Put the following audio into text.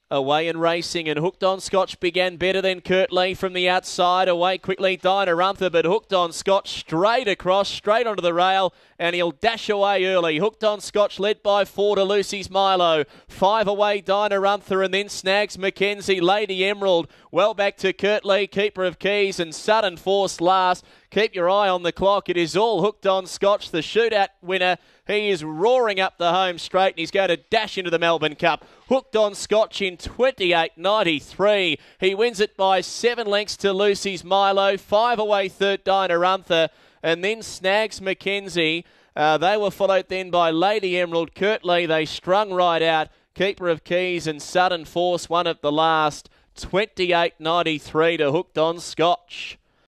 Away and racing, and Hooked on Scotch began better than Kirtley from the outside. Away quickly, Dinarantha, but Hooked on Scotch straight across, straight onto the rail, and he'll dash away early. Hooked on Scotch led by 4 to Lucy's Milo. 5 away, Dinarantha, and then Snags Mackenzie, Lady Emerald. Well back to Kirtley, Keeper of Keys, and Sudden Force last. Keep your eye on the clock. It is all Hooked on Scotch, the shootout winner. He is roaring up the home straight, and he's going to dash into the Melbourne Cup. Hooked on Scotch in 28.93. He wins it by 7 lengths to Lucy's Milo. 5 away, third, Dinarantha, and then Snags Mackenzie. They were followed then by Lady Emerald, Kirtley. They strung right out. Keeper of Keys and Sudden Force won at the last. 28.93 to Hooked on Scotch.